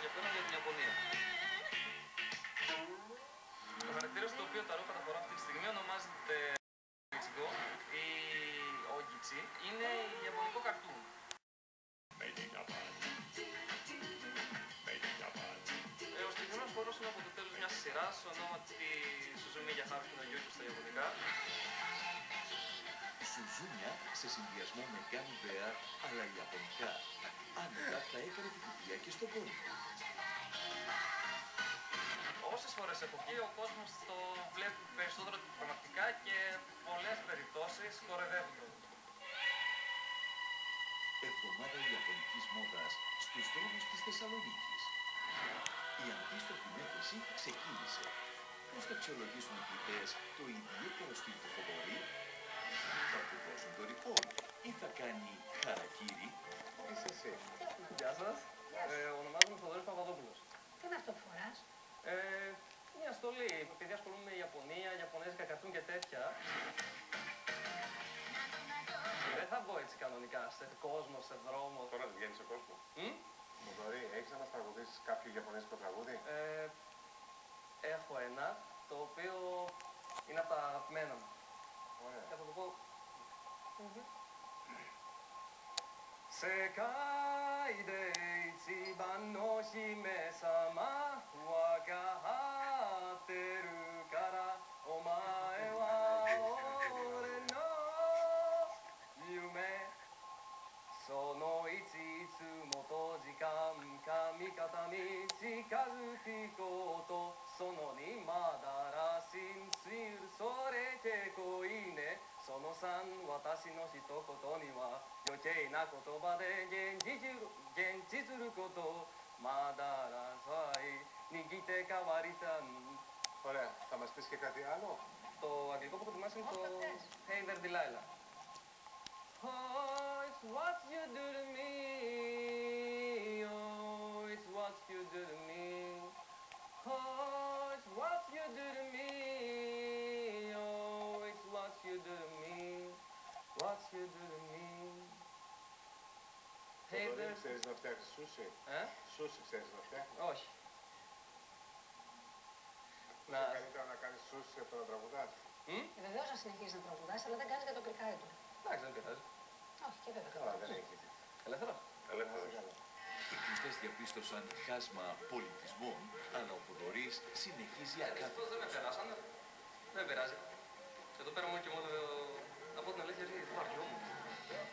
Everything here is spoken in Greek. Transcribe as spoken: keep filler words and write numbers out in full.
ενδιαφέρον για την Ιαπωνία. Το χαρακτήρα στο οποίο τα ρούχα τα φορά αυτή τη στιγμή ονομάζεται Ichigo ή Ogichi. Είναι ιαπωνικό καρτούν. Ε, ο συγκεκριμένος χώρος είναι από το τέλος μιας σειράς ονόματι Suzumiya Haruhi no Yuki στα Ιαπωνικά. Σουζούνια σε συνδυασμό με Gummy Bear, αλλά ιαπωνικά. Άνετα θα έκανε την κουτία και στον κόσμο. Όσες φορές έχω βγει, ο κόσμος το βλέπει περισσότερο πραγματικά και πολλές περιπτώσεις κορεδεύουν το. Εβδομάδα ιαπωνικής μόδας στους δρόμους της Θεσσαλονίκης. Η αντίστροφη μέτρηση ξεκίνησε. Πώς θα αξιολογήσουν οι κριτές το ιδιαίτερο στυλ του Θοδωρή? Θα του δώσουν το ρηπόν ή θα κάνει χαρακίρι? Είσαι εσύ. Γεια σας. Ε, ονομάζομαι Θοδωρής Παπαδόπουλος. Τι είναι αυτό που φοράς? Ε, μια στολή. Επειδή ασχολούμαι με Ιαπωνία, Ιαπωνέζικα καρτούν και τέτοια. Δεν θα βγω έτσι κανονικά σε κόσμο, σε δρόμο. Τώρα δεν βγαίνεις σε κόσμο. Μ? Θοδωρή, έχεις να μας τραγουδήσεις κάποιο ιαπωνέζικο τραγούδι? Ε, έχω ένα, το οποίο είναι από τα αγαπημένα μου. Ωραία. Και θα το πω. Sekai de ichiban no hime-sama wakahatteru kara omae wa ore no yume sono ichi itsumo jikan kamikata ni chikazuku koto sono ni madara shinsuiru sore kekko ii ne sono san watashi no hitokoto ni wa yokei na kotoba de genjitsu koto madara sai nigite kawarichan. Ωραία. Θα μας πεις και κάτι άλλο? Το αγγλικό που προτιμάς είναι το Hey there Delilah. Oh, it's what you do to me. Oh, it's what you do to me. Oh, it's what you do to me. Oh, it's what you do to me. What you do to me. Hey Θοδωρή, there. ξέρεις να φτιάξεις σούσι? Ε? Σούσι ξέρεις να φτιάχνεις? Όχι. Να... Καλύτερα να κάνεις σούσι από το να τραγουδάς. Μ? Ε, βεβαίως να συνεχίσεις να τραγουδάς, αλλά δεν κάνεις για το κρικάρι του. Εντάξει, δεν πειράζει. Όχι, και βέβαια. Καλά, δεν έχει. Ελεύθερος. Ελεύθερος. Οι κριτές διαπίστωσαν χάσμα πολιτισμών, αλλά ο Θοδωρής συνεχίζει ακάθεκτα. Ευτυχώς δεν με περάσανε. Δεν πειράζει. Εδώ πέρα μόνο και μόνο να πω την αλήθεια, γιατί βαριόμουν.